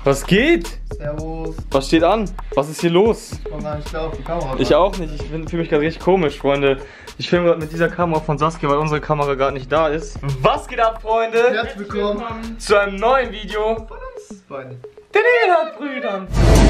Was geht? Servus. Was steht an? Was ist hier los? Ich war gar nicht klar auf die Kamera. Ich auch nicht. Ich fühle mich gerade richtig komisch, Freunde. Ich filme gerade mit dieser Kamera von Saskia, weil unsere Kamera gerade nicht da ist. Was geht ab, Freunde? Herzlich willkommen zu einem neuen Video von uns beiden. Den Edelhard-Brüdern.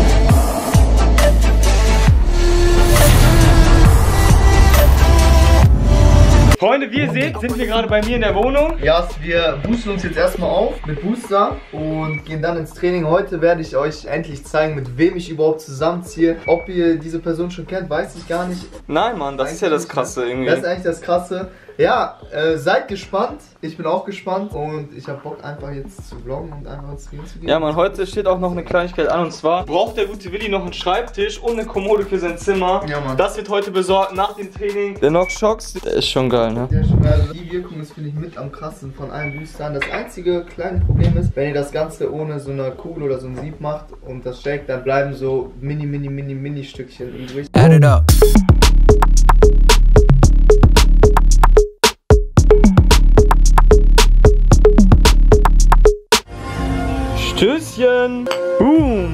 Freunde, wie ihr seht, sind wir gerade bei mir in der Wohnung. Ja, wir boosten uns jetzt erstmal auf mit Booster und gehen dann ins Training. Heute werde ich euch endlich zeigen, mit wem ich überhaupt zusammenziehe. Ob ihr diese Person schon kennt, weiß ich gar nicht. Nein, Mann, das ist ja das Krasse irgendwie. Das ist eigentlich das Krasse. Ja, seid gespannt. Ich bin auch gespannt und ich habe Bock einfach jetzt zu vloggen und einfach ins Training zu gehen. Ja, Mann, heute steht auch noch eine Kleinigkeit an und zwar braucht der gute Willi noch einen Schreibtisch und eine Kommode für sein Zimmer. Ja, Mann. Das wird heute besorgt nach dem Training. Der Nox-Shocks, der ist schon geil, ne? Also die Wirkung ist, finde ich, mit am krassesten von allen Boostern. Das einzige kleine Problem ist, wenn ihr das Ganze ohne so eine Kugel oder so ein Sieb macht und das shakt, dann bleiben so mini Stückchen übrig. Add it up. Stößchen! Boom!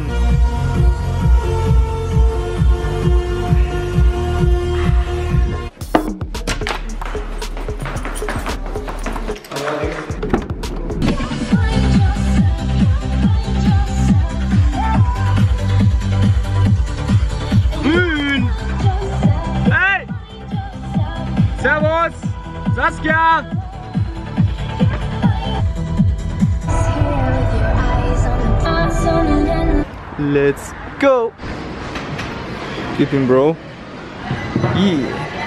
Grün! Hey! Servus! Saskia! Let's go! Gib ihm, Bro. Yeah!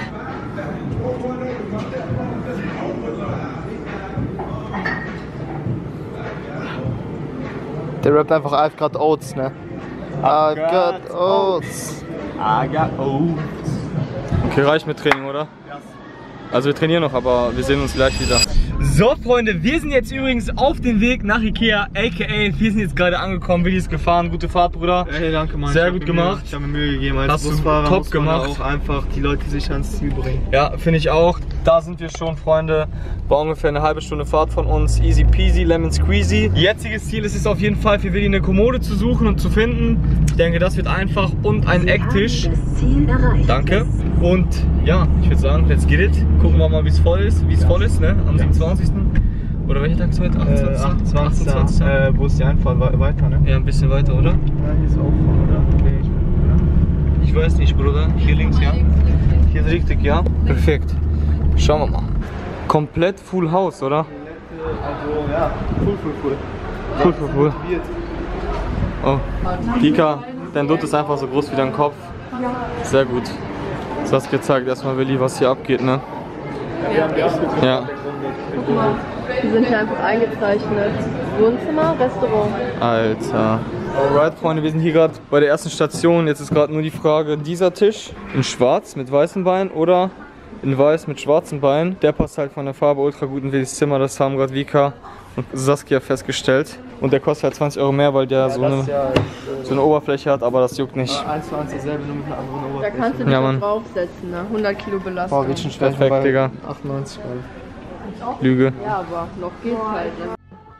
Der rappt einfach I've got Oats, ne? I've got Oats. I got Oats. Okay, reicht mit Training, oder? Also wir trainieren noch, aber wir sehen uns gleich wieder. So, Freunde, wir sind jetzt übrigens auf dem Weg nach Ikea, aka wir sind jetzt gerade angekommen. Willi ist gefahren, gute Fahrt, Bruder. Hey, danke, Mann. Sehr gut gemacht. Ich habe mir Mühe gegeben als Hast du Busfahrer. top gemacht. Auch einfach die Leute sicher ans Ziel bringen. Ja, finde ich auch. Da sind wir schon, Freunde. War ungefähr eine halbe Stunde Fahrt von uns. Easy peasy, lemon squeezy. Jetziges Ziel ist es auf jeden Fall für Willi eine Kommode zu suchen und zu finden. Ich denke, das wird einfach. Und ein Ecktisch. Danke. Und ja, ich würde sagen, let's get it. Gucken wir mal, wie es voll ist. Ne? Am 27. Oder welcher Tag ist heute? 28. 28. Wo ist die Einfahrt weiter, ne? Ja, ein bisschen weiter, oder? Ja, hier ist auch voll, oder? Ich weiß nicht, Bruder. Hier links, ja? Hier ist richtig, ja? Perfekt. Schauen wir mal. Komplett Full House, oder? Also, ja, Full. Oh, Dika, dein Dutt ist einfach so groß wie dein Kopf. Sehr gut. Saskia zeigt erstmal Willi, was hier abgeht, ne? Ja. Guck mal, die sind hier einfach eingezeichnet. Wohnzimmer, Restaurant. Alter. Alright, Freunde, wir sind hier gerade bei der ersten Station. Jetzt ist gerade nur die Frage, dieser Tisch in schwarz mit weißem Bein oder in weiß mit schwarzem Bein. Der passt halt von der Farbe ultra gut in Willis Zimmer. Das haben gerade Vika und Saskia festgestellt. Und der kostet halt 20 Euro mehr, weil der so eine Oberfläche hat, aber das juckt nicht. 1 zu 1 dasselbe, nur mit einer anderen Da Oberfläche. kannst du dich Ja, auch Mann. draufsetzen, ne? 100 Kilo Belastung. Boah, geht schon schwer. Perfekt, Digga. 98 Euro. Lüge. Ja, aber noch geht's halt, ne?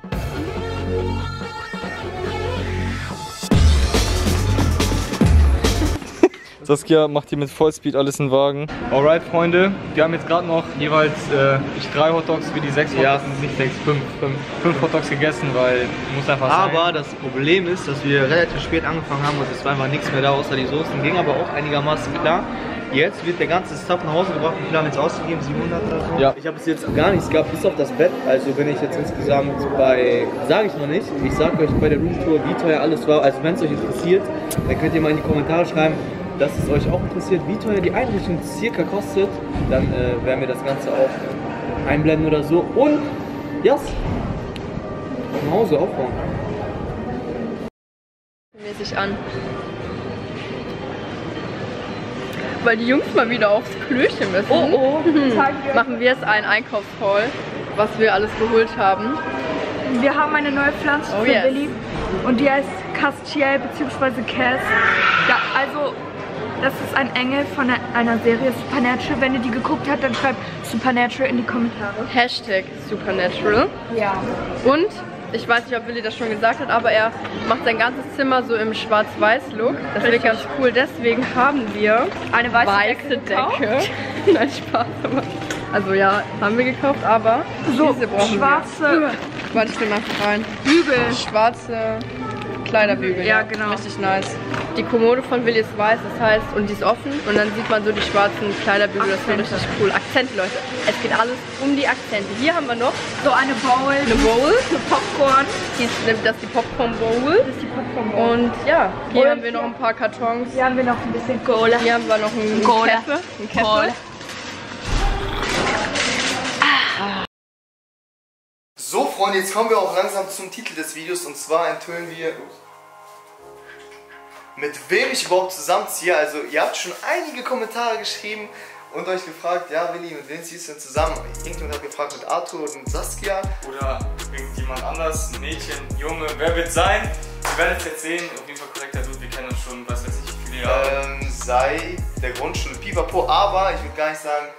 Saskia macht hier mit Vollspeed alles in den Wagen. Alright, Freunde, wir haben jetzt gerade noch jeweils 3 Hotdogs für die 6 Hotdogs, nicht 6, 5 Hotdogs gegessen, weil muss einfach sein. Aber das Problem ist, dass wir relativ spät angefangen haben und es war einfach nichts mehr da außer die Soßen. Ging aber auch einigermaßen klar. Jetzt wird der ganze Stuff nach Hause gebracht. Wie viel haben wir jetzt ausgegeben? 700 oder so? Ja. Ich habe bis jetzt gar nichts gehabt, bis auf das Bett. Also bin ich jetzt insgesamt bei, sage ich noch nicht, ich sage euch bei der Roomtour, wie teuer alles war. Also wenn es euch interessiert, dann könnt ihr mal in die Kommentare schreiben, dass es euch auch interessiert, wie teuer die Einrichtung circa kostet. Dann werden wir das Ganze auch einblenden oder so. Und, yes, nach Hause aufbauen. Mäßig an. Weil die Jungs mal wieder aufs Klöchen müssen. Machen wir jetzt einen Einkaufshaul, was wir alles geholt haben. Wir haben eine neue Pflanze für Willi und die heißt Castiel bzw. Cass. Ja, also das ist ein Engel von einer Serie Supernatural. Wenn ihr die geguckt habt, dann schreibt Supernatural in die Kommentare. Hashtag Supernatural. Ja. Und Ich weiß nicht, ob Willi das schon gesagt hat, aber er macht sein ganzes Zimmer so im Schwarz-Weiß-Look. Das wird ganz cool. Deswegen haben wir eine weiße Decke. Nein, Spaß. Aber also ja, haben wir gekauft, aber so diese brauchen schwarze wir. Warte, ich nehme einfach rein. Bügel. Schwarze Kleiderbügel. Ja, genau. Richtig nice. Die Kommode von Willi ist weiß, das heißt, und die ist offen. Und dann sieht man so die schwarzen Kleiderbügel. Das ist richtig cool. Akzente, Leute. Es geht alles um die Akzente. Hier haben wir noch so eine Bowl. Eine Bowl. Eine Popcorn. Das ist die Popcorn Bowl. Das ist die Popcorn Bowl. Und ja, hier Und haben wir noch ein paar Kartons. Hier haben wir noch ein bisschen Cola. Hier haben wir noch ein Cola. Keffe. Ein Keffe. Cola. So Freunde, jetzt kommen wir auch langsam zum Titel des Videos und zwar enthüllen wir, mit wem ich überhaupt zusammenziehe. Also ihr habt schon einige Kommentare geschrieben und euch gefragt, ja Willi, mit wem ziehst du denn zusammen? Irgendjemand hat gefragt mit Arthur und Saskia. Oder irgendjemand anders, ein Mädchen, ein Junge, wer wird sein? Wir werden es jetzt sehen, auf jeden Fall korrekter Dude, wir kennen uns schon, was weiß ich, viele Jahre. Sei der Grundschule Pipapo, aber ich will gar nicht sagen,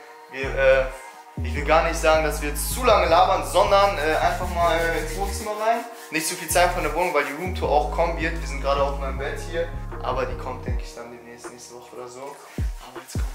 ich will gar nicht sagen, dass wir jetzt zu lange labern, sondern einfach mal ins Wohnzimmer rein. Nicht zu viel Zeit von der Wohnung, weil die Roomtour auch kommen wird. Wir sind gerade auf meinem Bett hier, aber die kommt, denke ich, dann demnächst, nächste Woche oder so. Aber jetzt kommen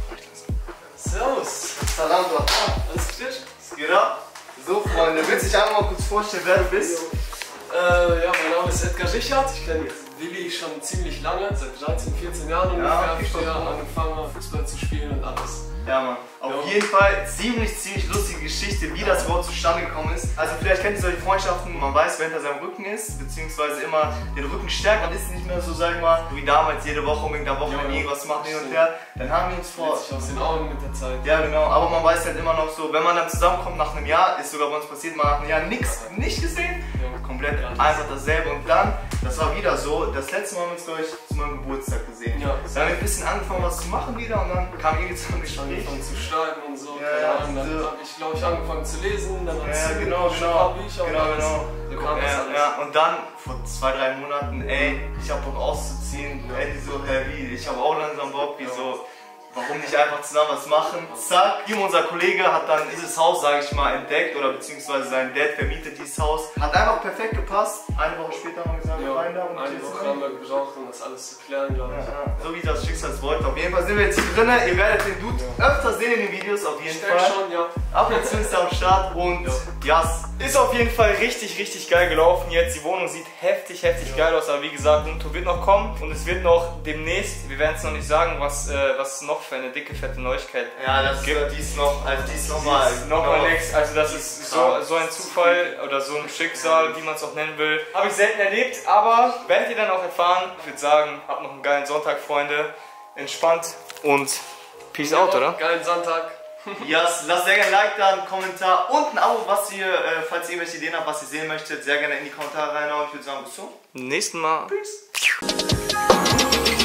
wir Servus! Salam, alles gut? Was geht ab? So, Freunde, willst du dich einfach mal kurz vorstellen, wer du bist? Ja, mein Name ist Edgar Richard. Ich kenne Willi schon ziemlich lange, seit 13, 14 Jahren ungefähr. Habe ich angefangen, Fußball zu spielen und alles. Ja, Mann. Auf jeden Fall ziemlich lustige Geschichte, wie das überhaupt zustande gekommen ist. Also vielleicht kennt ihr solche Freundschaften, man weiß, wer hinter seinem Rücken ist, beziehungsweise immer den Rücken stärkt. Man ist nicht mehr so, sag ich mal, wie damals jede Woche unbedingt am Wochenende irgendwas macht hin und her. Dann haben wir uns vor... sich aus den Augen mit der Zeit. Ja, genau. Aber man weiß halt immer noch so, wenn man dann zusammenkommt nach einem Jahr, ist sogar bei uns passiert, man nach einem Jahr nichts nicht gesehen. Komplett einfach dasselbe und dann, das war wieder so, das letzte Mal haben wir uns, glaube ich, zu meinem Geburtstag gesehen. Ja. Dann haben wir ein bisschen angefangen, was zu machen wieder und dann kam irgendwie zum Gespräch. Angefangen zu schreiben und so. Ja, dann habe ich, glaube ich, angefangen zu lesen, dann ja, ein genau. paar Bücher und alles. So kam das alles. Ja, und dann vor 2-3 Monaten, ey, ich hab Bock auszuziehen. Ja. Ey, die so, wie, ich hab auch langsam Bock, wie so. Warum nicht einfach zusammen was machen? Zack, Kim, unser Kollege, hat dann dieses Haus, sage ich mal, entdeckt oder beziehungsweise sein Dad vermietet dieses Haus. Hat einfach perfekt gepasst. Eine Woche später haben wir gesagt, wir rein da und eine Woche haben wir gebraucht, um das alles zu klären, glaube ich. Ja, so wie das Schicksal es wollte. Auf jeden Fall sind wir jetzt hier drin. Ihr werdet den Dude öfter sehen in den Videos, auf jeden Fall. Schon, ja. Ab und zu ist er am Start und ja, ist auf jeden Fall richtig geil gelaufen jetzt. Die Wohnung sieht heftig geil aus, aber wie gesagt, Roomtour wird noch kommen und es wird noch demnächst, wir werden es noch nicht sagen, was noch für eine dicke, fette Neuigkeit gibt. Dies noch, also dies nochmal. Nochmal nichts, also das ist so ein Zufall oder so ein Schicksal, wie man es auch nennen will. Habe ich selten erlebt, aber werdet ihr dann auch erfahren. Ich würde sagen, habt noch einen geilen Sonntag, Freunde. Entspannt und peace out, oder? Geilen Sonntag. Yes, lasst sehr gerne ein Like da, einen Kommentar und ein Abo, was ihr, falls ihr irgendwelche Ideen habt, was ihr sehen möchtet, sehr gerne in die Kommentare reinhauen. Ich würde sagen, bis zum nächsten Mal. Peace.